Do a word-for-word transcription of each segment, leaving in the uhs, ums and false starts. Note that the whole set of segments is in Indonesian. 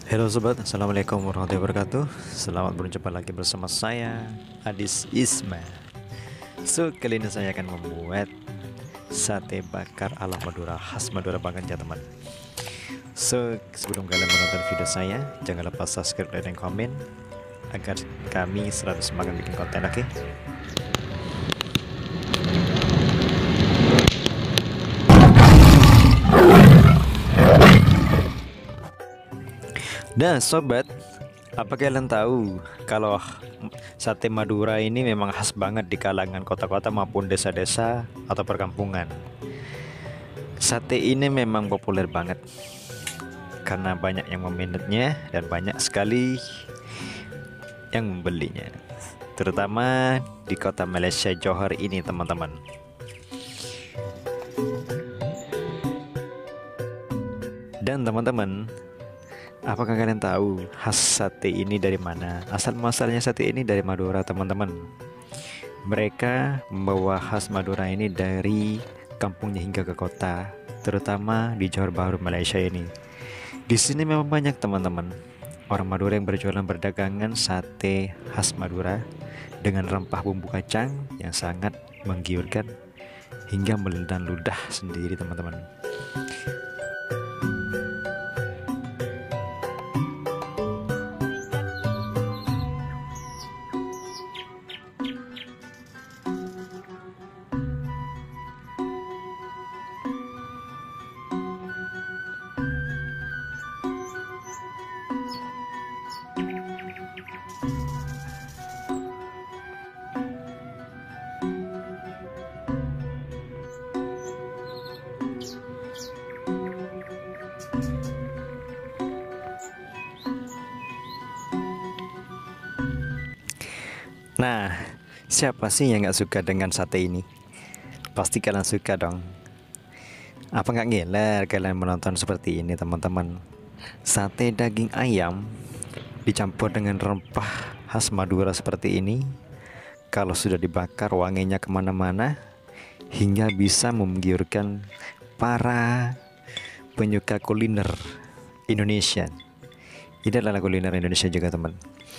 Halo sobat, assalamualaikum warahmatullahi wabarakatuh. Selamat berjumpa lagi bersama saya, Adis Isma. So, kali ini saya akan membuat sate bakar ala Madura, khas Madura banget ya teman. So, sebelum kalian menonton video saya, jangan lupa subscribe, like, dan komen agar kami selalu semangat bikin konten, oke? Nah sobat, apa kalian tahu kalau sate Madura ini memang khas banget di kalangan kota-kota maupun desa-desa atau perkampungan. Sate ini memang populer banget karena banyak yang meminatnya dan banyak sekali yang membelinya, terutama di kota Malaysia Johor ini teman-teman. Dan teman-teman, apakah kalian tahu khas sate ini dari mana? Asal muasalnya sate ini dari Madura, teman-teman. Mereka membawa khas Madura ini dari kampungnya hingga ke kota, terutama di Johor Bahru, Malaysia ini. Di sini memang banyak teman-teman orang Madura yang berjualan berdagangan sate khas Madura dengan rempah bumbu kacang yang sangat menggiurkan hingga menelan ludah sendiri, teman-teman. Nah, siapa sih yang gak suka dengan sate ini? Pasti kalian suka dong. Apa nggak ngiler kalian menonton seperti ini, teman-teman? Sate daging ayam dicampur dengan rempah khas Madura seperti ini, kalau sudah dibakar wanginya kemana-mana hingga bisa menggiurkan para penyuka kuliner Indonesia. Ini adalah kuliner Indonesia juga, teman.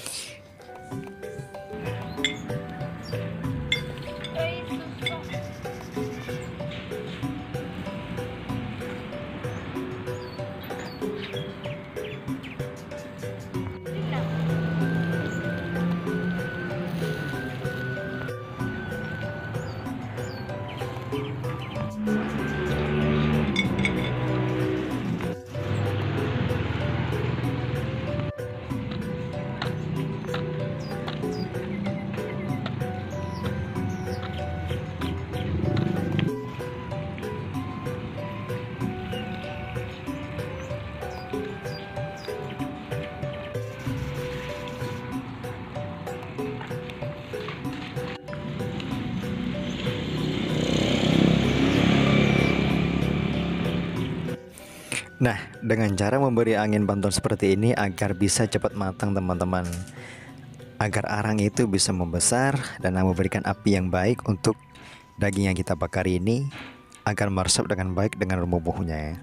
Nah, dengan cara memberi angin bantuan seperti ini agar bisa cepat matang, teman-teman. Agar arang itu bisa membesar dan memberikan api yang baik untuk daging yang kita bakar ini agar meresap dengan baik dengan bumbunya.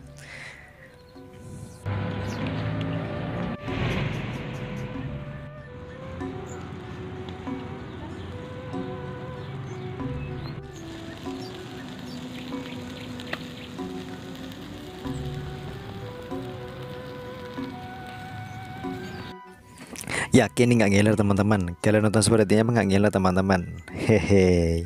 Yakin nggak ngiler, teman-teman? Kalian nonton sepertinya nggak ngiler, teman-teman. Hehe.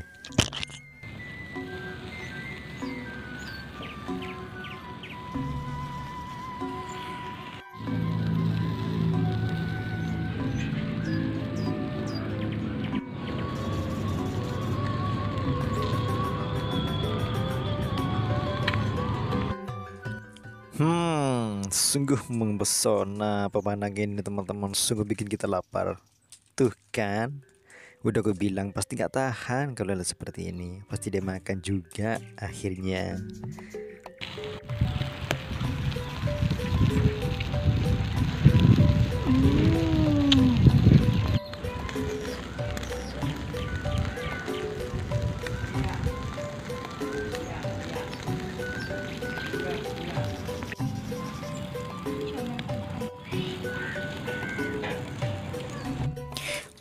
Hmm, sungguh mempesona pemandangan ini, teman-teman. Sungguh bikin kita lapar. Tuh kan, udah gue bilang pasti nggak tahan kalau lihat seperti ini. Pasti dia makan juga akhirnya.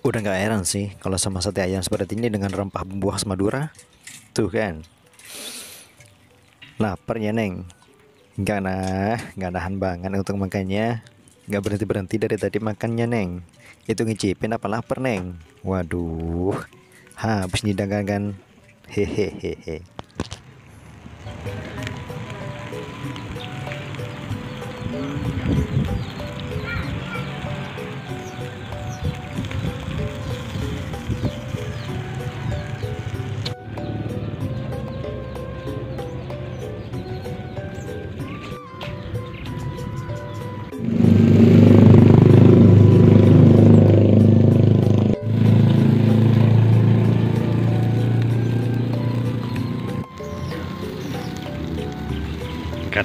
Udah nggak heran sih kalau sama sate ayam seperti ini dengan rempah bumbu khas Madura. Tuh kan, lapar ya Neng. Nggak nah, nggak nahan banget untuk makannya. Nggak berhenti berhenti dari tadi makannya Neng. Itu ngicipin apa lapar Neng? Waduh, habis nih dagangan. Hehehehe. Kan.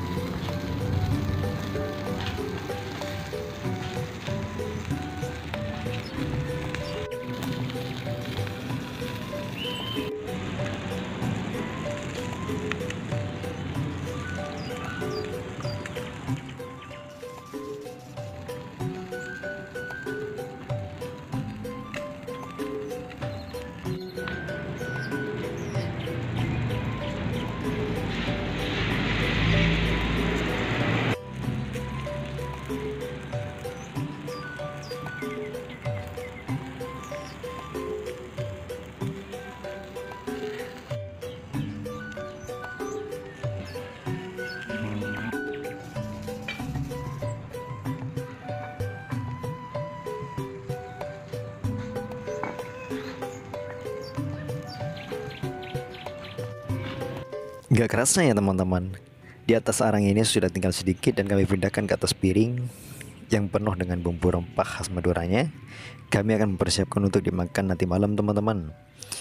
Gak kerasa ya teman-teman. Di atas arang ini sudah tinggal sedikit dan kami pindahkan ke atas piring yang penuh dengan bumbu rempah khas Maduranya. Kami akan mempersiapkan untuk dimakan nanti malam teman-teman.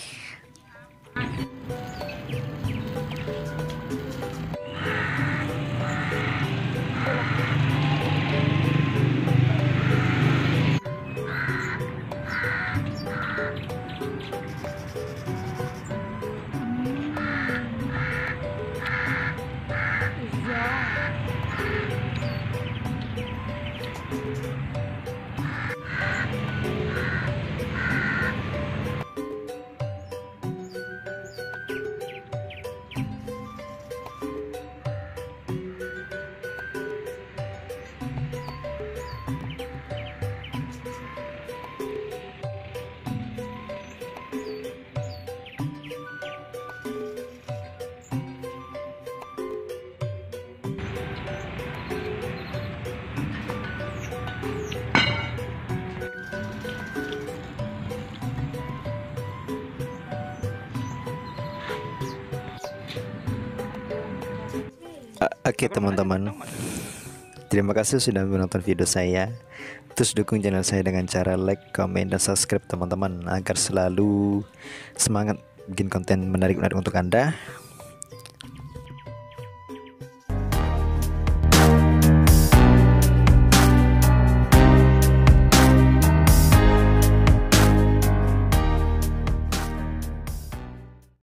Oke teman-teman, terima kasih sudah menonton video saya. Terus dukung channel saya dengan cara like, comment, dan subscribe teman-teman, agar selalu semangat bikin konten menarik-menarik untuk Anda.